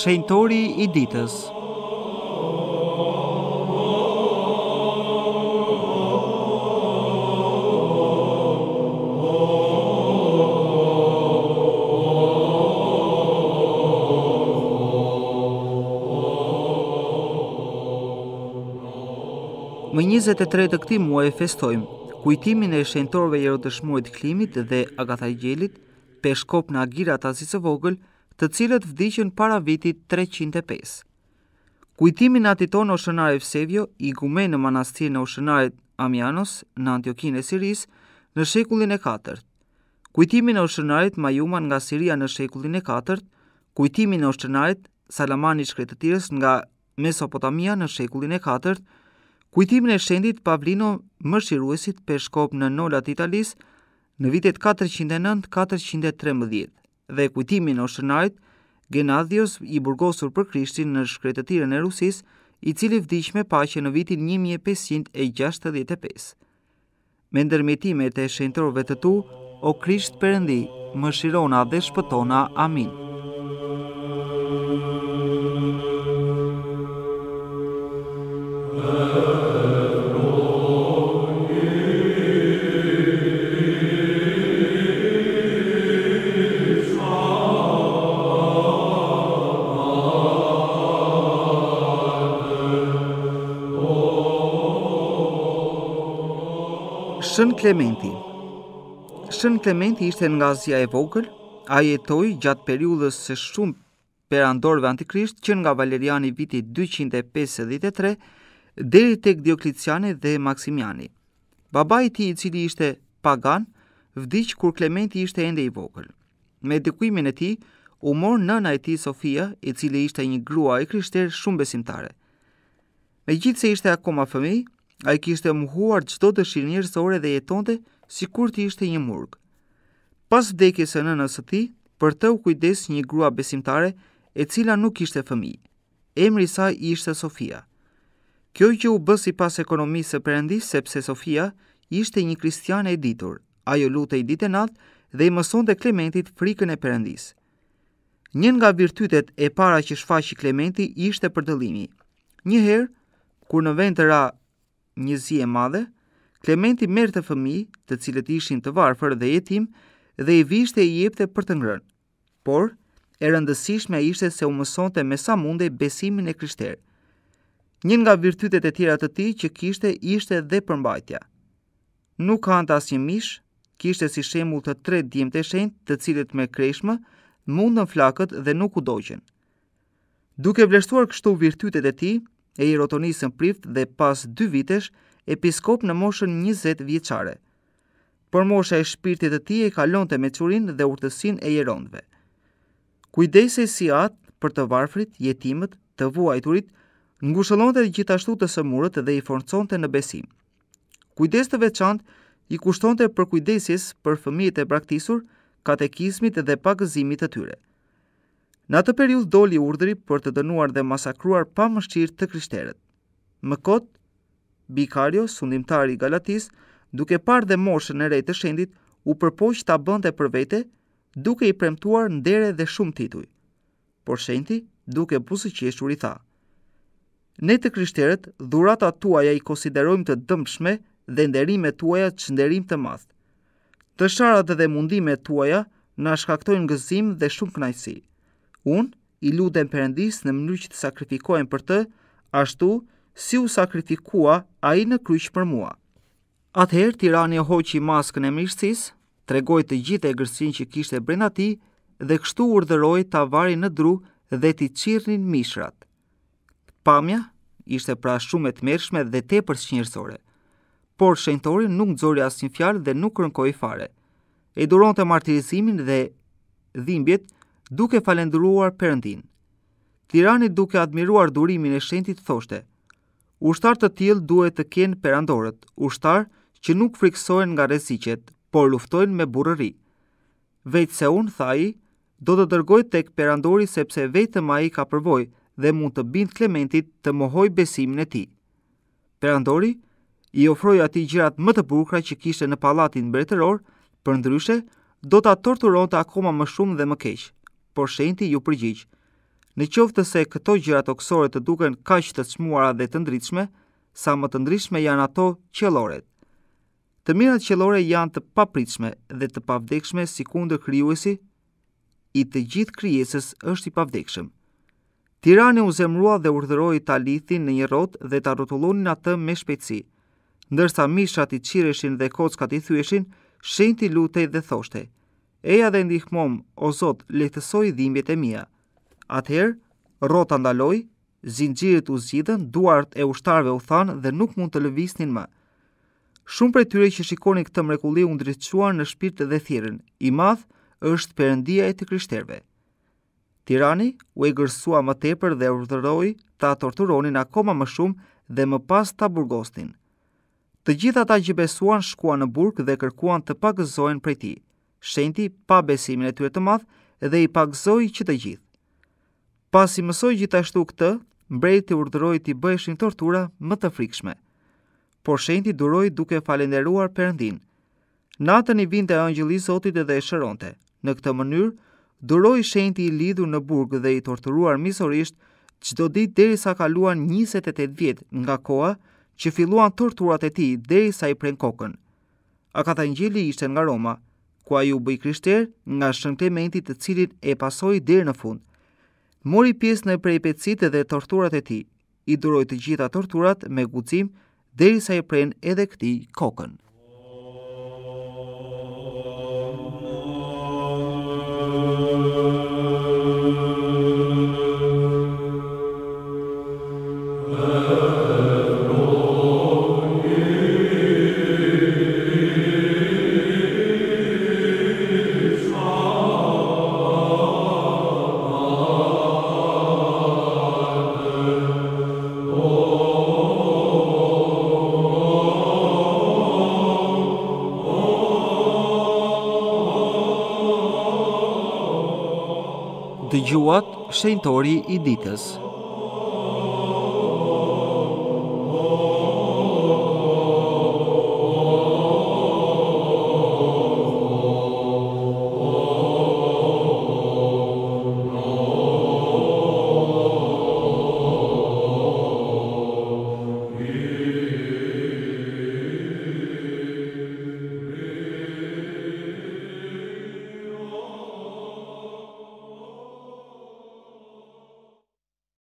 Shenjtori I ditës. Më 23 të këtij muaji festojmë kujtimin e shenjtorëve Jerodëshmorë të Klimit dhe Agathagjelit, peshkop në Agirat Azisë së Vogël, të cilët vdiqën para vitit 305. Kujtimin e Atiton Oshënar Evsevio, igumen në manastirin e Oshënarit Amianos në Antiokinë e Sirisë në shekullin e 4. Kujtimin e Oshënarit Majuman nga Siria në shekullin e 4. Kujtimin e Oshënarit Salamani I Shkretëtirës nga Mesopotamia në shekullin e 4. Kujtimin e shenjtit Pavlino Mëshiruesit, peshkop në Nolat Italisë në vitet 409-413 dhe kujtimin e Oshënarit Genadios I burgosur për Krishtin në Shkretëtirën e Rusisë, I cili vdiq me paqe në vitin 1565. Me ndërmjetimet e shenjtorëve të tu, o Krisht Perëndi, mëshirona dhe shpëtona. Amin. Shën Klementi. Shën Klementi ishte nga Azia e Vogël. A jetoi gjatë periudhës së shumë perandorëve antikrisht, që nga Valeriani viti 253 deri tek Diokliciani dhe Maksimiani. Babai I tij, I cili ishte pagan, vdiq kur Klementi ishte ende I vogël. Me edukimin e tij u mor nëna e tij Sofia, I cili ishte një grua e krishterë shumë besimtare. Megjithse ishte akoma fëmijë, ai kishte mohuar çdo dëshirë njerëzore dhe jetonte sikur të ishte një murg. Pas vdekjes së nënës së tij, për të u kujdes një grua besimtare e cila nuk kishte fëmijë. Emri I saj ishte Sofia. Kjo që u bë sipas ekonomisë së Perëndisë, sepse Sofia ishte një kristiane e ditur. Ajo lutej ditë e natë dhe I mësonte Klementit frikën e Perëndisë. Një nga virtytet e para që shfaqi Klementi ishte përdallimi. Një herë, kur në vend të ra një zi e madhe, Klementi merrte fëmijë, të cilët ishin të varfër dhe jetim, dhe I vishte I jepte për të ngrënë. Por, e rëndësishme ishte se u mësonte me sa mundej besimin e krishterë. Një nga virtytet e tjera të tij që kishte ishte dhe përmbajtja. Nuk hante asnjë mish, kishte si shembull të 3 djemtë e shenjtë, të cilët me kreshmë mundën flakët dhe nuk u doqën. Duke vlerësuar kështu virtytet e tij, e I rotonisën prift dhe pas 2 vitesh episkop në moshën 20 vjeçare. Por mosha e shpirtit të tij e kalonte me çurinë dhe urtësinë e jeronëve. Kujdesej si atë për të varfrit, jetimët, të vuajturit, ngushëllonte gjithashtu të sëmurët dhe I forconte në besim. Kujdes të veçantë I kushtonte për kujdesjes për fëmijët e braktisur, katekizmit dhe pagëzimit të tyre. Në atë periudhë doli urdhri për të dënuar dhe masakruar pa mëshirë të krishterët. Më kot, Bikario, sundimtari I Galatis, duke parë dhe moshën e re të shenjtit, u përpoq ta bënte për vete, duke I premtuar ndere dhe shumë tituj. Por shenjti, duke buzëqeshur I tha: Ne të krishterët, dhuratat tuaja I konsiderojmë të dëmshme dhe nderimet tuaja çnderim të madh. Dësharat dhe mundimet tuaja na shkaktojnë gëzim dhe shumë kënaqësi. Unë I lutem Perëndisë në mënyrë që të sakrifikohem për të, ashtu si u sakrifikua ai në kryq për mua. Atëherë tirani e hoqi maskën e mirësisë, tregoi të gjithë egërsinë që kishte brenda tij dhe kështu urdhëroi ta varin në dru dhe t'i çirrnin mishrat. Pamja ishte pra shumë e tmerrshme dhe tepër njerëzore. Por shenjtori nuk nxori asnjë fjalë dhe nuk kërkoi fare. E duronte martirizimin dhe dhimbjet, duke falendëruar Perëndin. Tirani, duke admiruar durimin e shenjtit, thoshte: Ushtar të tillë duhet të kenë perandorët, ushtar që nuk friksohen nga rreziqet, por luftojnë me burrëri. Veç se unë, tha ai, do të dërgoj tek perandori sepse vetëm ai ka përvojë dhe mund të bind Klementit të mohoj besimin e tij. Perandori I ofroi atij gjërat më të bukura që kishte në pallatin mbretëror, përndryshe do ta torturonte akoma më shumë dhe më keq. Por shenjti ju përgjigj: Në qoftë se këto gjëra toksore të duken kaq të çmuara dhe të ndritshme, sa më të ndritshme janë ato qelloret. Të mirat qellore janë të papritshme dhe të pavdekshme, sikundër krijuesi i të gjithë krijesës është i pavdekshëm. Tirani u zemrua dhe urdhëroi ta lidhin në një rrotë dhe ta rrotullonin atë me shpejtësi. Ndërsa mishat i qireshin dhe kockat i thyeshin, shenjti lutej dhe thoshte: "Eja dhe ndihmom, o Zot, lehtësoj dhimbjet e mia." Atëherë, rrota ndaloi, zinxhirët u zgjidhën, duart e ushtarëve u thanë dhe nuk mund të lëviznin më. Shumë prej tyre që shikonin këtë mrekulli u ndriçuan në shpirt dhe thirrën: "I madh është Perëndia e të krishterëve." Tirani u egërsua më tepër dhe urdhëroi ta torturonin akoma më shumë dhe më pas ta burgosnin. Të gjithë ata që besuan shkuan në burg dhe kërkuan të pagëzohen prej tij. Shenjti pa besimin e tyre të madh dhe i pagëzoi që të gjithë. Pasi mësoi gjithashtu këtë, mbreti urdhëroi t'i bëheshin tortura më të frikshme. Por shenjti duroi duke falenderuar Perëndin. Natën i vinte angjëlli i Zotit dhe e shëronte. Në këtë mënyrë, duroi shenjti i lidhur në burg dhe i torturuar mizorisht çdo ditë derisa kaluan 28 vjet nga koha që filluan torturat e tij derisa i pren kokën. Akatangjeli ishte nga Roma, ku ai u bë krishter nga Shën Klementi, të cilin e pasoi deri në fund. Mori pjesë në peripecitë dhe torturat e tij. I duroi të gjitha torturat me guxim derisa i pren edhe këtij kokën. Dëgjuat Shenjtori i ditës.